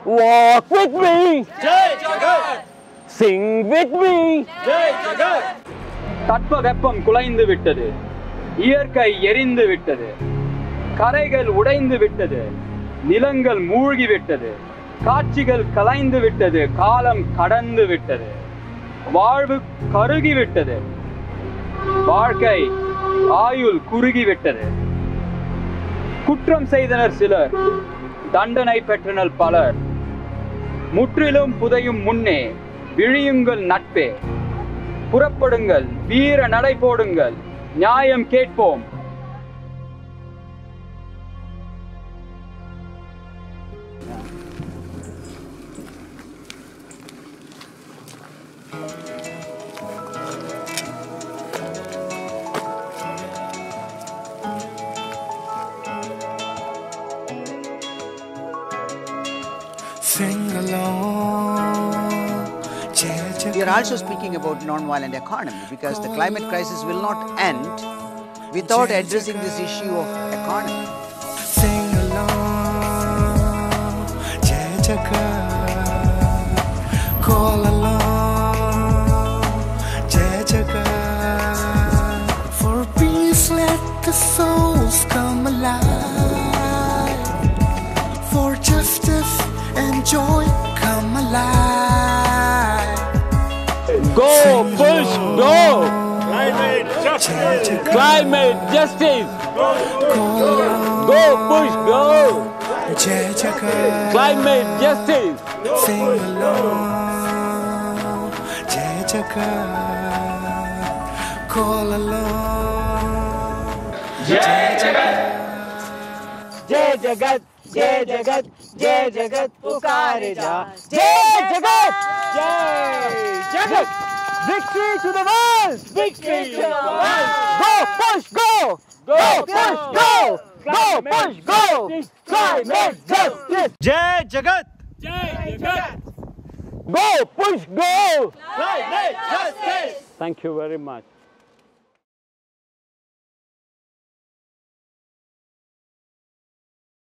Walk with me. Jai Jagat. Sing with me. Jai Jagat. தட்பவெப்பம் குலைந்து விட்டது, இயற்கை எரிந்து விட்டது, கரைகள் உடைந்து விட்டது, நிலங்கள் மூழ்கி விட்டது, காட்சிகள் கலைந்து விட்டது, காலம் கடந்து விட்டது, வாழ்வு கருகி விட்டது, வாழ்க்கை ஆயுள் குறுகி விட்டது. குற்றம் செய்தனர் சிலர், தண்டனை பெற்றனர் பலர். முற்றிலும் புதையும் முன்னே விழியுங்கள் நட்பே, புறப்படுங்கள், வீர நடை போடுங்கள், நியாயம் கேட்போம். Sing along. We are also speaking about non-violent economy because the climate crisis will not end without addressing this issue of economy. Sing along, Jai Jagat. Call along, Jai Jagat. For peace, let the souls come alive. For justice and joy, come alive. Go, push, go. Climate justice. Climate justice. Go, push, go. Jai Jagat. Climate justice. Sing along, Jai Jagat. Call along, Jai Jagat. Jai Jagat, Jai Jagat, Jai Jagat, pukare ja. Jai Jagat, Jai Jagat. Victory to the world! Victory to the world! Go, push, go! Go, push, go! Go, push, go! Climate justice! Jai Jagat. Jai Jagat. Go, push, go! Climate justice. Thank you very much.